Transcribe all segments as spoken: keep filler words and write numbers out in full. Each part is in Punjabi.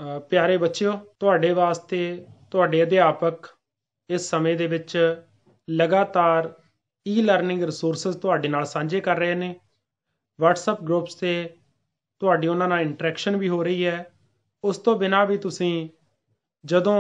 ਅ, ਪਿਆਰੇ ਬੱਚਿਓ, ਤੁਹਾਡੇ ਵਾਸਤੇ ਤੁਹਾਡੇ ਅਧਿਆਪਕ ਇਸ ਸਮੇਂ ਦੇ ਵਿੱਚ ਲਗਾਤਾਰ ਈ ਲਰਨਿੰਗ ਰਿਸੋਰਸਿਸ ਤੁਹਾਡੇ ਨਾਲ ਸਾਂਝੇ ਕਰ ਰਹੇ ਨੇ। ਵਟਸਐਪ ਗਰੁੱਪਸ 'ਤੇ ਤੁਹਾਡੀ ਉਹਨਾਂ ਨਾਲ ਇੰਟਰੈਕਸ਼ਨ ਵੀ ਹੋ ਰਹੀ ਹੈ। ਉਸ ਤੋਂ ਬਿਨਾਂ ਵੀ ਤੁਸੀਂ ਜਦੋਂ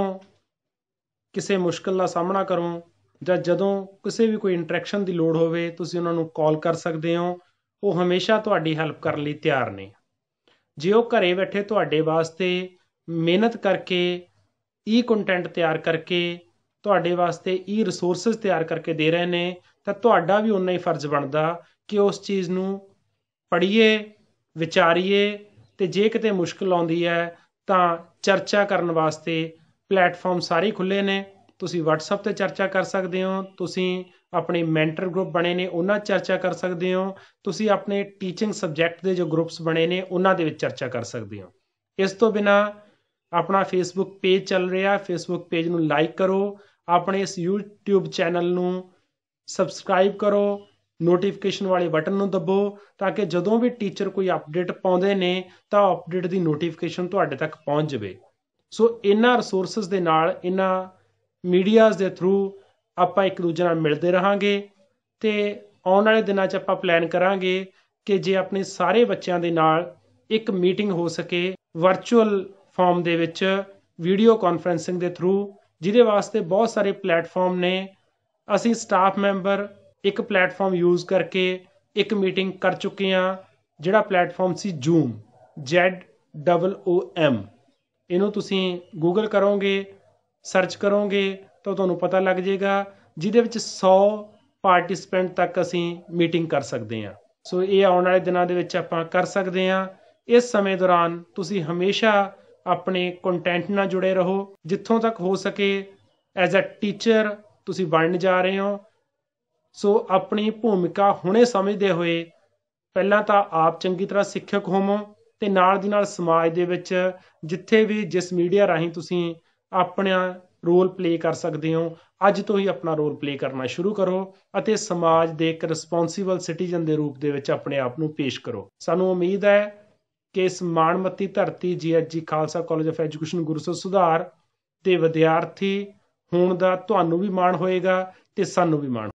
ਕਿਸੇ ਮੁਸ਼ਕਿਲ ਦਾ ਸਾਹਮਣਾ ਕਰੋ ਜਾਂ ਜਦੋਂ ਕਿਸੇ ਵੀ ਕੋਈ ਇੰਟਰੈਕਸ਼ਨ ਦੀ ਲੋੜ ਹੋਵੇ, ਤੁਸੀਂ ਉਹਨਾਂ ਨੂੰ ਕਾਲ ਕਰ ਸਕਦੇ ਹੋ। ਉਹ ਹਮੇਸ਼ਾ ਤੁਹਾਡੀ ਹੈਲਪ ਕਰਨ ਲਈ ਤਿਆਰ ਨੇ। ਜੇ ਉਹ ਘਰੇ ਬੈਠੇ ਤੁਹਾਡੇ ਵਾਸਤੇ ਮਿਹਨਤ ਕਰਕੇ ਈ ਕੰਟੈਂਟ ਤਿਆਰ ਕਰਕੇ ਤੁਹਾਡੇ ਵਾਸਤੇ ਈ ਰਿਸੋਰਸਿਸ ਤਿਆਰ ਕਰਕੇ ਦੇ ਰਹੇ ਨੇ, ਤਾਂ ਤੁਹਾਡਾ ਵੀ ਉਨਾ ਹੀ ਫਰਜ਼ ਬਣਦਾ ਕਿ ਉਸ ਚੀਜ਼ ਨੂੰ ਪੜ੍ਹੀਏ, ਵਿਚਾਰੀਏ, ਅਤੇ ਜੇ ਕਿਤੇ ਮੁਸ਼ਕਿਲ ਆਉਂਦੀ ਹੈ ਤਾਂ ਚਰਚਾ ਕਰਨ ਵਾਸਤੇ ਪਲੈਟਫਾਰਮ ਸਾਰੇ ਖੁੱਲ੍ਹੇ ਨੇ। ਤੁਸੀਂ ਵਟਸਐਪ 'ਤੇ ਚਰਚਾ ਕਰ ਸਕਦੇ ਹੋ, ਤੁਸੀਂ ਆਪਣੇ ਮੈਂਟਰ ਗਰੁੱਪ ਬਣੇ ਨੇ ਉਹਨਾਂ 'ਚ ਚਰਚਾ ਕਰ ਸਕਦੇ ਹੋ, ਤੁਸੀਂ ਆਪਣੇ ਟੀਚਿੰਗ ਸਬਜੈਕਟ ਦੇ ਜੋ ਗਰੁੱਪਸ ਬਣੇ ਨੇ ਉਹਨਾਂ ਦੇ ਵਿੱਚ ਚਰਚਾ ਕਰ ਸਕਦੇ ਹੋ। ਇਸ ਤੋਂ ਬਿਨਾਂ ਆਪਣਾ ਫੇਸਬੁੱਕ ਪੇਜ ਚੱਲ ਰਿਹਾ, ਫੇਸਬੁੱਕ ਪੇਜ ਨੂੰ ਲਾਈਕ ਕਰੋ, ਆਪਣੇ ਇਸ ਯੂਟਿਊਬ ਚੈਨਲ ਨੂੰ ਸਬਸਕ੍ਰਾਈਬ ਕਰੋ, ਨੋਟੀਫਿਕੇਸ਼ਨ ਵਾਲੇ ਬਟਨ ਨੂੰ ਦੱਬੋ ਤਾਂ ਕਿ ਜਦੋਂ ਵੀ ਟੀਚਰ ਕੋਈ ਅਪਡੇਟ ਪਾਉਂਦੇ ਨੇ ਤਾਂ ਅਪਡੇਟ ਦੀ ਨੋਟੀਫਿਕੇਸ਼ਨ ਤੁਹਾਡੇ ਤੱਕ ਪਹੁੰਚ ਜਾਵੇ। ਸੋ ਇਹਨਾਂ ਰਿਸੋਰਸਿਸ ਦੇ ਨਾਲ, ਇਹਨਾਂ ਮੀਡੀਆਜ਼ ਦੇ ਥਰੂ ਆਪਾਂ ਇੱਕ ਦੂਜੇ ਨਾਲ ਮਿਲਦੇ ਰਹਾਂਗੇ ਅਤੇ ਆਉਣ ਵਾਲੇ ਦਿਨਾਂ 'ਚ ਆਪਾਂ ਪਲਾਨ ਕਰਾਂਗੇ ਕਿ ਜੇ ਆਪਣੇ ਸਾਰੇ ਬੱਚਿਆਂ ਦੇ ਨਾਲ ਇੱਕ ਮੀਟਿੰਗ ਹੋ ਸਕੇ ਵਰਚੁਅਲ ਫਾਰਮ ਦੇ ਵਿੱਚ, ਵੀਡੀਓ ਕਾਨਫਰੰਸਿੰਗ ਦੇ ਥਰੂ, ਜਿਹਦੇ ਵਾਸਤੇ ਬਹੁਤ ਸਾਰੇ ਪਲੈਟਫਾਰਮ ਨੇ। ਅਸੀਂ ਸਟਾਫ ਮੈਂਬਰ ਇੱਕ ਪਲੈਟਫਾਰਮ ਯੂਜ਼ ਕਰਕੇ ਇੱਕ ਮੀਟਿੰਗ ਕਰ ਚੁੱਕੇ ਹਾਂ, ਜਿਹੜਾ ਪਲੈਟਫਾਰਮ ਸੀ Zoom, Z double O M. ਇਹਨੂੰ ਤੁਸੀਂ ਗੂਗਲ ਕਰੋਗੇ, ਸਰਚ ਕਰੋਗੇ ਤਾਂ ਤੁਹਾਨੂੰ ਪਤਾ ਲੱਗ ਜਾਏਗਾ, ਜਿਹਦੇ ਵਿੱਚ ਸੌ ਪਾਰਟੀਸਪੈਂਟ ਤੱਕ ਅਸੀਂ ਮੀਟਿੰਗ ਕਰ ਸਕਦੇ ਹਾਂ। ਸੋ ਇਹ ਆਉਣ ਵਾਲੇ ਦਿਨਾਂ ਦੇ ਵਿੱਚ ਆਪਾਂ ਕਰ ਸਕਦੇ ਹਾਂ। ਇਸ ਸਮੇਂ ਦੌਰਾਨ ਤੁਸੀਂ ਹਮੇਸ਼ਾ ਆਪਣੇ ਕੰਟੈਂਟ ਨਾਲ ਜੁੜੇ ਰਹੋ। ਜਿੱਥੋਂ ਤੱਕ ਹੋ ਸਕੇ ਐਜ਼ ਅ ਟੀਚਰ ਤੁਸੀਂ ਬਣਨ ਜਾ ਰਹੇ ਹੋ। ਸੋ ਆਪਣੀ ਭੂਮਿਕਾ ਹੁਣੇ ਸਮਝਦੇ ਹੋਏ ਪਹਿਲਾਂ ਤਾਂ ਆਪ ਚੰਗੀ ਤਰ੍ਹਾਂ ਸਿੱਖਿਅਕ ਹੋਵੋ ਅਤੇ ਨਾਲ ਦੀ ਨਾਲ ਸਮਾਜ ਦੇ ਵਿੱਚ ਜਿੱਥੇ ਵੀ ਜਿਸ ਮੀਡੀਆ ਰਾਹੀਂ ਤੁਸੀਂ ਆਪਣਾ ਰੋਲ ਪਲੇ ਕਰ ਸਕਦੇ ਹੋ, ਅੱਜ ਤੋਂ ਹੀ ਆਪਣਾ ਰੋਲ ਪਲੇ ਕਰਨਾ ਸ਼ੁਰੂ ਕਰੋ ਅਤੇ ਸਮਾਜ ਦੇ ਇੱਕ ਰਿਸਪੋਂਸੀਬਲ ਸਿਟੀਜ਼ਨ ਦੇ ਰੂਪ ਦੇ ਵਿੱਚ ਆਪਣੇ ਆਪ ਨੂੰ ਪੇਸ਼ ਕਰੋ। ਸਾਨੂੰ ਉਮੀਦ ਹੈ ਕਿ ਇਸ ਮਾਣਮੱਤੀ ਧਰਤੀ G H G Khalsa college of education Gurusar Sudhar ਦੇ ਵਿਦਿਆਰਥੀ ਹੋਣ ਦਾ ਤੁਹਾਨੂੰ ਵੀ ਮਾਣ ਹੋਏਗਾ ਅਤੇ ਸਾਨੂੰ ਵੀ ਮਾਣ